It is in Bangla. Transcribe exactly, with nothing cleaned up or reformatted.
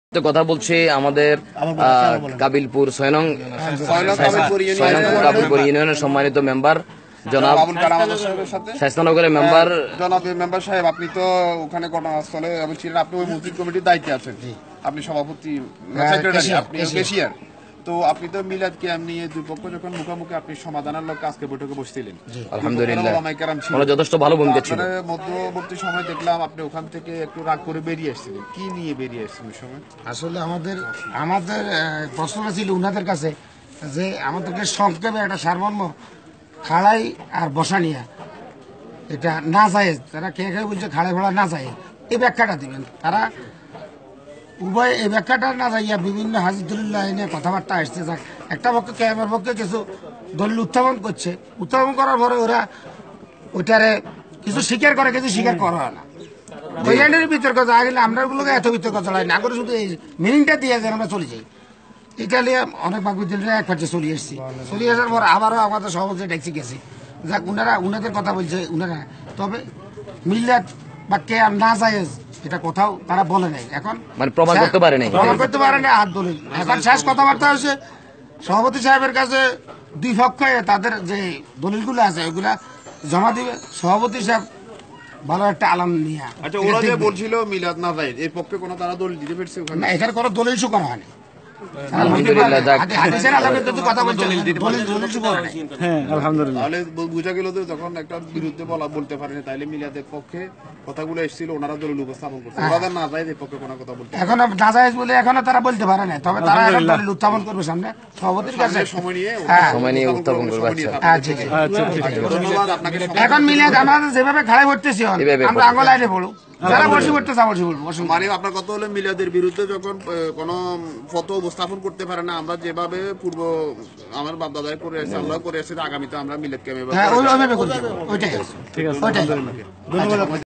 কথা বলছি আমাদের কাবিলপুর ছয় নং কাবিলপুর ইউনিয়নের সম্মানিত মেম্বার জনাব শাসনগরের মেম্বার জনাব মেম্বার সাহেব, আপনি তো ওখানে ঘটনাস্থলে ছিলেন, আপনি ওই মসজিদ কমিটির দায়িত্বে আছেন, আপনি সভাপতি সেক্রেটারি, আপনি কেশিয়ার। তো আপনি তো মিলাদ কিয়াম নিয়ে দুই পক্ষ যখন মুখোমুখি আপনি সমাধানের লক্ষ্যে আজকে বৈঠকে বসছিলেন, আলহামদুলিল্লাহ যথেষ্ট ভালো ভূমিকা ছিল। মধ্যবর্তী সময় দেখলাম আপনি ওখান থেকে একটু রাগ করে বেরিয়ে আসছিলেন, কি নিয়ে বেরিয়ে আসছেন ওই সময়? আসলে আমাদের আমাদের প্রশ্নটা ছিল উনাদের কাছে যে আমাদেরকে সংক্ষেপে একটা সারমর্ম খাড়াই আর বসা নিয়ে এটা না যায়, তারা কে কে বলছে খাড়াই ভোড়া না যায়, এই ব্যাখ্যাটা দিবেন। তারা উভয় এই ব্যাখ্যাটা না যাইয়া বিভিন্ন হাজিদুল্লাহ এনে কথাবার্তা আসছে, যাক একটা পক্ষে ক্যামের পক্ষে কিছু দলিল উত্থাপন করছে, উত্থাপন করার পরে ওরা ওইটারে কিছু স্বীকার করে, কিছু স্বীকার করা হয় না। ওইখানের বিতর্ক যা গেলে আমরা ওগুলোকে এত বিতর্ক চলাই না করে শুধু এই মিনিংটা দিয়ে যেন আমরা চলে যাই। এটা নিয়ে অনেক বাকবিদ্যালয় এক পাশে চলে এসেছি, চলে আসার পর আবারও আমাদের সভাপতি ট্যাক্সি গেছি, যাক উনারা উনাদের কথা বলছে উনারা, তবে মিল্লাত বা কে না যায় এটা কোথাও তারা বলে নাই, এখন মানে প্রমাণ করতে পারে নাই, প্রমাণ করতে পারে না হাত দলিল। এখন শেষ কথাবার্তা হয়েছে সভাপতি সাহেবের কাছে দুই পক্ষে তাদের যে দলিলগুলো আছে ওইগুলা জমা দিবে, সভাপতি সাহেব ভালো একটা আলাম নিয়ে। আচ্ছা, ওরা যে বলছিল মিলাদ না যায়, এর পক্ষে কোনো তারা দলিল দিতে পেরেছে না, এখানে কোনো দলিল শু করা হয়নি। বুঝা গেল যে যখন একটা বিরুদ্ধে বলা বলতে পারেনি, তাইলে মিলাদের পক্ষে কথাগুলো এসেছিল, ওনারা দলিল উপস্থাপন করছে, ওনাদের না যায় পক্ষে কোনো কথা বলতে এখন না যায় বলে এখনো তারা বলতে পারে না, তবে তারা এখন দলিল উত্থাপন করবে সামনে সভাপতির কাছে, সময় নিয়ে সময় নিয়ে উত্থাপন করবে। এখন মিলাদ আমাদের যেভাবে খাড়াই করতেছি আমরা আঙ্গুল আইলে বলবো, যারা বসে করতে চা বসে বলবো। মানে আপনার কথা হলো মিলাদের বিরুদ্ধে যখন কোন ফটো উপস্থাপন করতে পারে না, আমরা যেভাবে পূর্ব আমার বাপ দাদাই করে আসছে, আমরা করে আসছি, আগামীতে আমরা মিলাদ ক্যাম্পে ওইভাবে করতে ওইটাই ঠিক আছে।